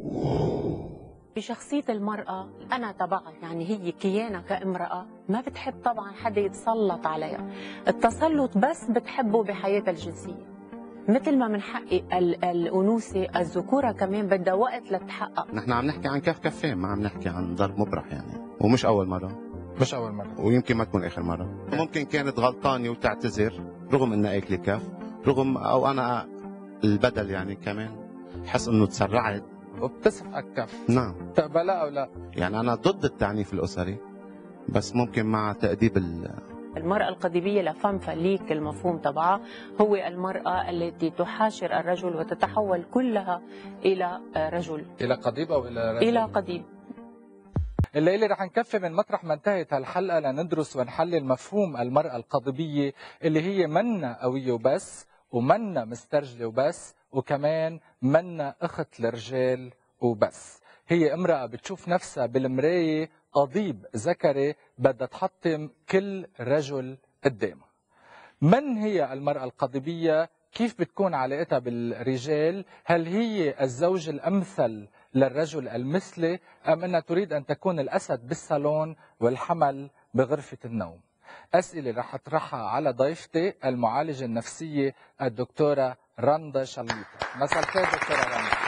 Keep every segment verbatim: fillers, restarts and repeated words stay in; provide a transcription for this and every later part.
بشخصية المرأة أنا تبعها، يعني هي كيانة كامرأة ما بتحب طبعا حدا يتسلط عليها. التسلط بس بتحبه بحياتها الجنسية، مثل ما من حق الأنوثة الذكورة كمان بدها وقت لتحقق. نحن عم نحكي عن كف كفين، ما عم نحكي عن ضرب مبرح يعني، ومش أول مرة. مش أول مرة، ويمكن ما تكون آخر مرة. ممكن كانت غلطانة وتعتذر رغم إنها أكلي كف، رغم أو أنا البدل يعني كمان حس إنه تسرعت وبتسفقك كف. نعم. تقبلها أو لا؟ يعني أنا ضد التعنيف الأسري، بس ممكن مع تأديب ال المرأة القضيبية لفم فليك المفهوم تبعها هو المرأة التي تحاشر الرجل وتتحول كلها إلى رجل. إلى قضيب أو إلى رجل؟ إلى قضيب. الليلة رح نكفي من مطرح ما انتهت هالحلقة لندرس ونحلل مفهوم المرأة القضيبية اللي هي منا قوية وبس، ومنا مسترجلة وبس، وكمان منا أخت للرجال وبس. هي امرأة بتشوف نفسها بالمراية قضيب ذكري بدها تحطم كل رجل قدامها. من هي المرأة القضيبية؟ كيف بتكون علاقتها بالرجال؟ هل هي الزوج الأمثل للرجل المثلي أم أنها تريد أن تكون الأسد بالصالون والحمل بغرفة النوم؟ أسئلة رح أطرحها على ضيفتي المعالجة النفسية الدكتورة رندا شليطة. مساء الخير دكتورة رندا.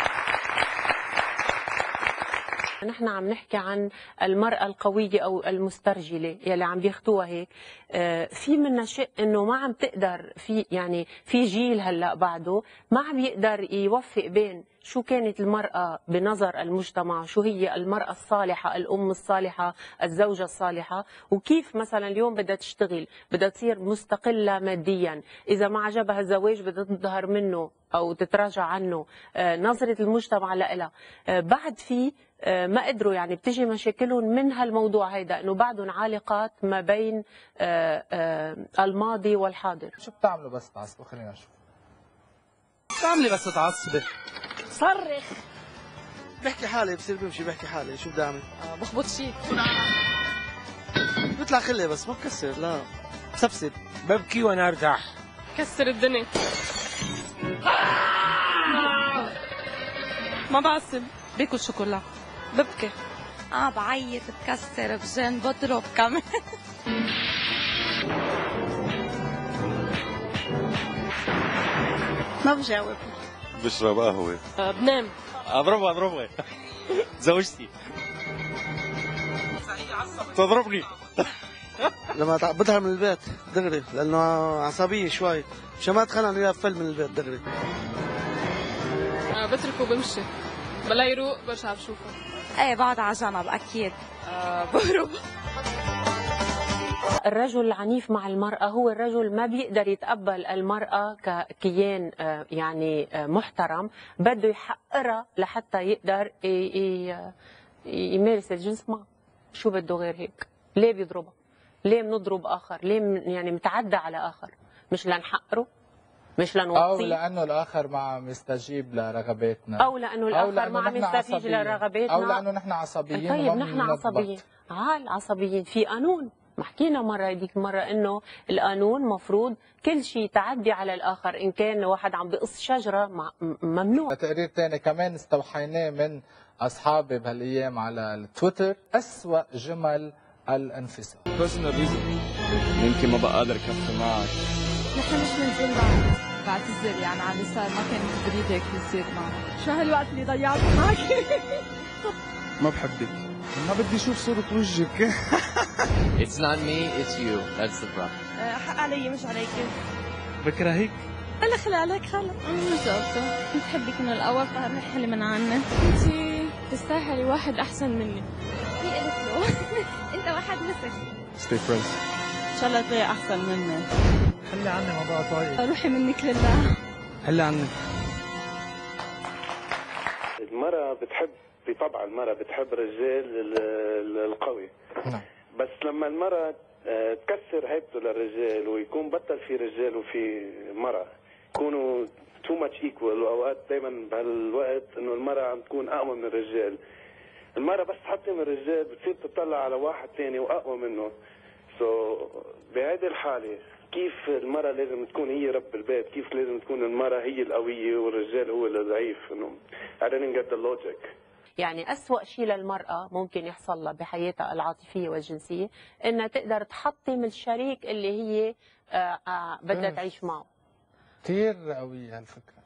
نحن عم نحكي عن المرأة القوية أو المسترجلة يلي عم بياخدوها هيك. في منا شيء إنه ما عم تقدر، في يعني في جيل هلا بعده ما عم يقدر يوفق بين شو كانت المرأة بنظر المجتمع، شو هي المرأة الصالحة، الأم الصالحة، الزوجة الصالحة، وكيف مثلا اليوم بدها تشتغل، بدها تصير مستقلة ماديا، إذا ما عجبها الزواج بدها تظهر منه أو تتراجع عنه، نظرة المجتمع لها. بعد في ما قدروا، يعني بتجي مشاكلهم من هالموضوع هيدا، انه بعدهم عالقات ما بين الماضي والحاضر. شو بتعملوا بس تعصبوا؟ خلينا نشوف. بتعملي بس تعصبي؟ صرخ. بحكي حالي، بصير بمشي بحكي حالي. شو بدي اعمل؟ آه بخبط شيء. بيطلع خلي بس ما بكسر، لا بسبسب. ببكي وانا ارتاح. كسر الدنيا. ما بعصب، باكل شوكولا، ببكي. اه بعيط، بكسر، بجن، بضرب كمان. ما بجاوب. بشرب قهوة. آه بنام. اضربها اضربها زوجتي تضربني لما تعبدها من البيت دغري، لانه عصبيه شوي، مشان ما اتخانق وياها بفل من البيت دغري. آه بتركه وبمشي، بلا يروق برجع بشوفه. ايه بقعد على جنب اكيد. آه بهرب. الرجل العنيف مع المرأة هو الرجل ما بيقدر يتقبل المرأة ككيان يعني محترم، بده يحقرها لحتى يقدر يمارس الجنس معه. شو بده غير هيك؟ ليه بيضربها؟ ليه بنضرب آخر؟ ليه يعني متعدى على آخر؟ مش لنحقره؟ مش لنوطيه؟ أو لأنه الآخر ما عم يستجيب لرغباتنا، أو لأنه الآخر ما عم يستجيب لرغباتنا، أو لأنه نحن عصبيين. طيب نحن عصبيين، عال عصبيين. في قانون، ما حكينا مرة هذيك المرة إنه القانون مفروض كل شيء تعدي على الآخر، إن كان واحد عم بقص شجرة ممنوع. تقرير ثاني كمان استوحيناه من أصحابي بهالأيام على التويتر، أسوأ جمل الانفصال. بيرسونال ريزن، يمكن ما بقى قادر اكفي معك. نحن مش منزل بعض، بعتذر يعني على اللي صار، ما كان بريد هيك يصير معه. شو هالوقت اللي ضيعته معك؟ ما بحبك، ما بدي اشوف صورة وجهك. It's not me, it's you. That's the problem. حق علي مش عليك. بكرهك. انا خلي عليك خلص. انا مش قصدي، كنت بحبك من الاول فرحلي من عني. انتي تستاهلي واحد احسن مني. هي قالت له انت واحد مثلي. Stay friends. ان شاء الله تلاقي احسن مني. خلي عني ما بقى طايق. روحي منك لله. خلي عنك. المرأة بتحب، بطبع المرأة بتحب الرجال القوي. نعم. بس لما المرأة تكسر هيبته للرجال ويكون بطل في رجال وفي مرأة، يكونوا تو ماتش ايكوال، واوقات دائما بهالوقت انه المرأة عم تكون اقوى من الرجال. المرأة بس تحطم الرجال بتصير تطلع على واحد ثاني واقوى منه. سو so, بهذه الحالة كيف المرأة لازم تكون هي رب البيت، كيف لازم تكون المرأة هي القوية والرجال هو الضعيف. انه I didn't get the logic. يعني أسوأ شيء للمرأة ممكن يحصل لها بحياتها العاطفية والجنسية إنها تقدر تحطم الشريك اللي هي آه، آه، بدها تعيش معه. كثير قوية هالفكرة.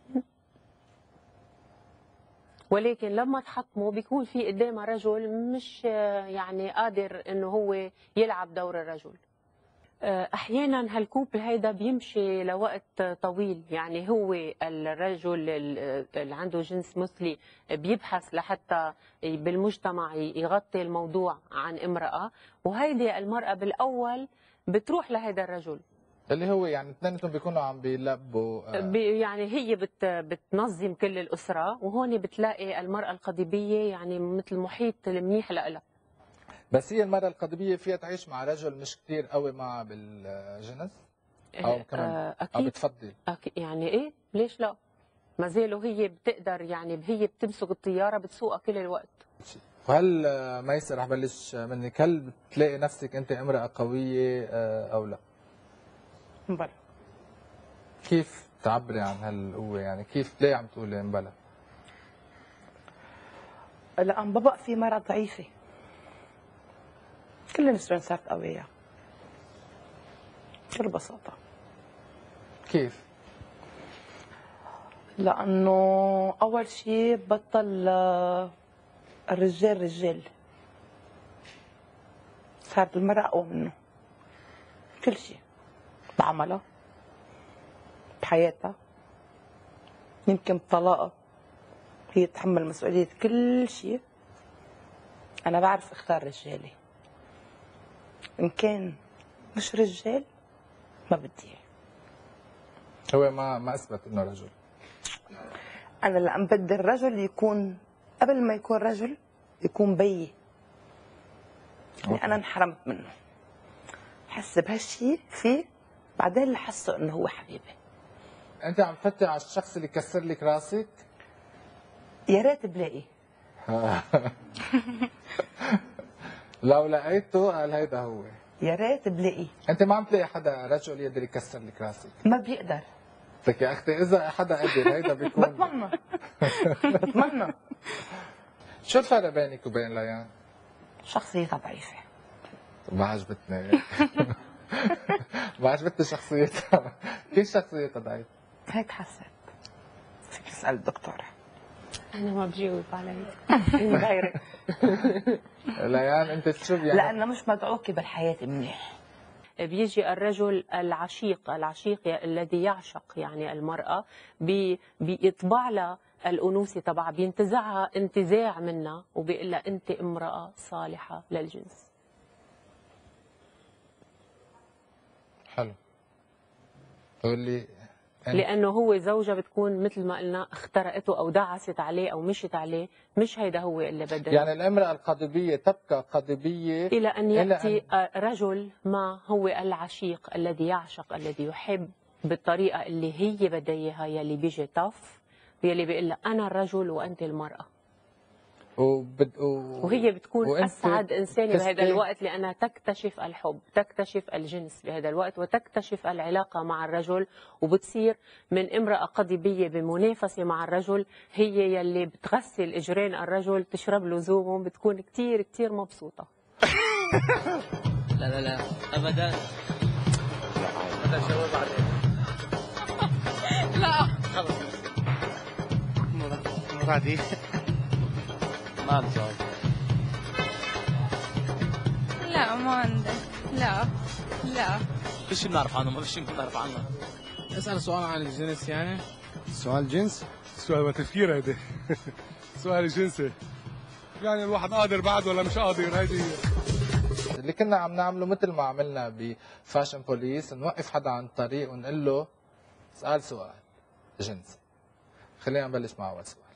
ولكن لما تحطمه بيكون في قدامها رجل مش آه، يعني قادر إنه هو يلعب دور الرجل. آه، أحيانا هالكوبل هيدا بيمشي لوقت طويل، يعني هو الرجل اللي عنده جنس مثلي بيبحث لحتى بالمجتمع يغطي الموضوع عن امرأة، وهيدي المرأة بالأول بتروح لهيدا الرجل اللي هو يعني اثنيناتهم بيكونوا عم بيلبوا آه. بي يعني هي بت بتنظم كل الأسرة، وهون بتلاقي المرأة القضيبية يعني مثل محيط المنيح لها. بس هي المرأة القضيبية فيها تعيش مع رجل مش كثير قوي معها بالجنس؟ أو كمان آه، أكيد. أو بتفضل؟ أكيد يعني إيه؟ ليش لا؟ ما زالوا هي بتقدر، يعني هي بتمسك الطيارة بتسوقها كل الوقت. وهل آه، ميسر رح بلش منك، هل بتلاقي نفسك أنت امرأة قوية آه، أو لا؟ مبلا. كيف تعبري عن هالقوة، يعني كيف ليه عم تقولي مبلا؟ لأن بابا في مرأة ضعيفة، كل النسوان صارت قوية بكل بساطة. كيف؟ لأنه أول شيء بطل الرجال رجال، صارت المرأة أقوى منه كل شيء، بعملها بحياتها، يمكن بطلاقها هي تتحمل مسؤولية كل شيء. أنا بعرف اختار رجالي، إن كان مش رجال ما بدي إياه. هو ما ما أثبت إنه رجل. أنا اللي عم بدي الرجل يكون قبل ما يكون رجل يكون بيي. يعني أنا انحرمت منه، حس بهالشيء فيه، بعدين اللي حسه إنه هو حبيبي. أنت عم تفتي على الشخص اللي كسر لك راسك؟ يا ريت بلاقي. لو لقيته قال هيدا هو. يا ريت بلاقي. انت ما عم تلاقي حدا رجل يقدر يكسر لك راسك؟ ما بيقدر. لك يا اختي اذا حدا قدر هيدا بيكون بتمنى بتمنى. شو الفرق بينك وبين ليان؟ شخصيتها ضعيفة. ما عجبتني. ما عجبتني شخصيتها. كيف شخصيتها ضعيفة؟ هيك حسيت. فيك تسأل الدكتورة. أنا ما بجاوب على هيك. ليان أنت شو يعني؟ لأنه مش مدعوكة بالحياة منيح. بيجي الرجل العشيق، العشيق الذي يعشق يعني المرأة، بي بيطبع لها الأنوثة تبعها، بينتزعها انتزاع منها وبيقول لها أنت امرأة صالحة للجنس. حلو. تقول لي لأنه هو زوجة بتكون مثل ما قلنا اخترقته أو دعست عليه أو مشت عليه، مش هيدا هو اللي بدها. يعني الامرأة القضيبية تبقى قضيبية إلى أن يأتي أن... رجل ما هو العشيق الذي يعشق، الذي يحب بالطريقة اللي هي بدها إياها، يلي بيجي طف يلي بيقول لها أنا الرجل وأنت المرأة. وبد... و... وهي بتكون أسعد إنسانة تستي... بهذا الوقت، لأنها تكتشف الحب، تكتشف الجنس بهذا الوقت، وتكتشف العلاقة مع الرجل، وبتصير من امرأة قضيبية بمنافسة مع الرجل هي يلي بتغسل إجرين الرجل، تشرب له زومهم، بتكون كتير كتير مبسوطة. لا لا لا أبدا. بدها شوي بعدين. لا خلص. مرادي. ما عندي جواب. لا ما عندي. لا لا. ايش بنعرف عنه؟ ما فيش شيء بنعرف عنه. اسأل سؤال عن الجنس يعني. سؤال جنس؟ سؤال ما تفكير هيدي. سؤال جنسي. يعني الواحد قادر بعد ولا مش قادر، هيدي اللي كنا عم نعمله مثل ما عملنا بفاشن بوليس، نوقف حدا عن الطريق ونقول له اسأل سؤال جنسي. خلينا نبلش مع أول سؤال.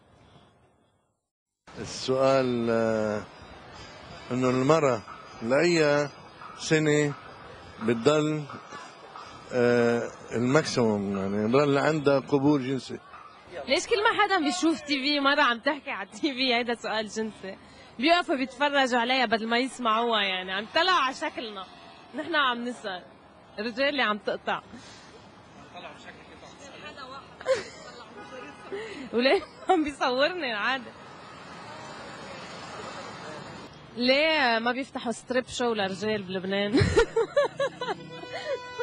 السؤال آه انه المرأة لأي سنة بتضل آه الماكسيموم، يعني بضل عندها قبول جنسي؟ ليش كل ما حدا بيشوف تي في مرة عم تحكي على التي في هيدا سؤال جنسي، بيوقفوا بيتفرجوا عليها بدل ما يسمعوها؟ يعني عم تطلع على شكلنا، نحن عم نسأل. الرجال اللي عم تقطع. وليه عم بيصورني العادة؟ ليه ما بيفتحوا ستريب شو لرجال بلبنان؟